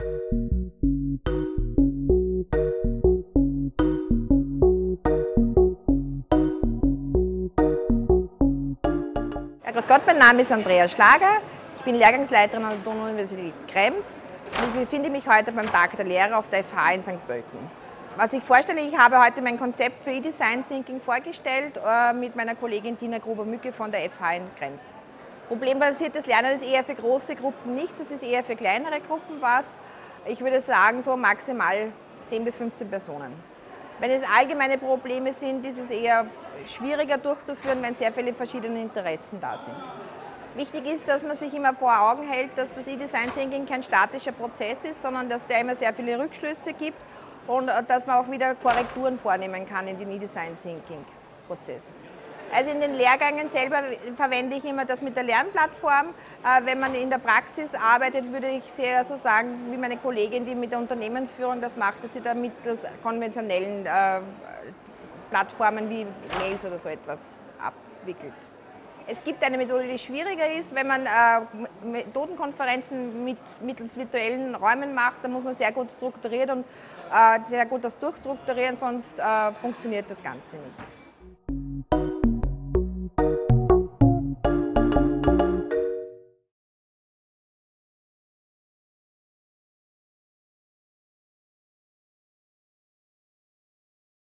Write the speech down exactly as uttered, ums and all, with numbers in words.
Ja, grüß Gott, mein Name ist Andrea Schlager. Ich bin Lehrgangsleiterin an der Donau-Universität Krems und ich befinde mich heute beim Tag der Lehrer auf der F H in Sankt Pölten. Was ich vorstelle, ich habe heute mein Konzept für E-Design Thinking vorgestellt äh, mit meiner Kollegin Tina Gruber-Mücke von der F H in Krems. Problembasiertes Lernen ist eher für große Gruppen nichts, es ist eher für kleinere Gruppen was. Ich würde sagen, so maximal zehn bis fünfzehn Personen. Wenn es allgemeine Probleme sind, ist es eher schwieriger durchzuführen, wenn sehr viele verschiedene Interessen da sind. Wichtig ist, dass man sich immer vor Augen hält, dass das E-Design Thinking kein statischer Prozess ist, sondern dass der immer sehr viele Rückschlüsse gibt und dass man auch wieder Korrekturen vornehmen kann in den E-Design Thinking Prozess. Also in den Lehrgängen selber verwende ich immer das mit der Lernplattform. Wenn man in der Praxis arbeitet, würde ich sehr so sagen, wie meine Kollegin, die mit der Unternehmensführung das macht, dass sie da mittels konventionellen Plattformen wie Mails oder so etwas abwickelt. Es gibt eine Methode, die schwieriger ist. Wenn man Methodenkonferenzen mit, mittels virtuellen Räumen macht, dann muss man sehr gut strukturiert und sehr gut das durchstrukturieren, sonst funktioniert das Ganze nicht.